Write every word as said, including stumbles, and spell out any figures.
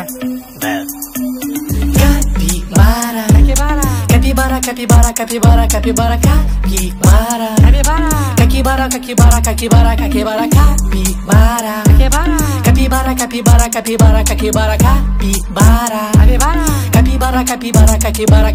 Huh? Bet. Capibara, capibara, capibara, capibara, capibara, capibara, capibara, capibara, capibara, capibara, capibara, capibara, capibara, capibara, capibara, capibara, capibara, capibara, capibara, capibara,